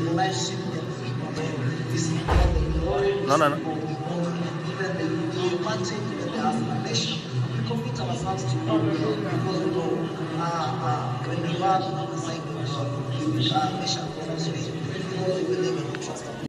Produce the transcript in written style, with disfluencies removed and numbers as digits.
relationship that is together in order No. even the parting and the affirmation. We commit ourselves to you because we know when we work alongside God, we become mission for us because we believe in the trust of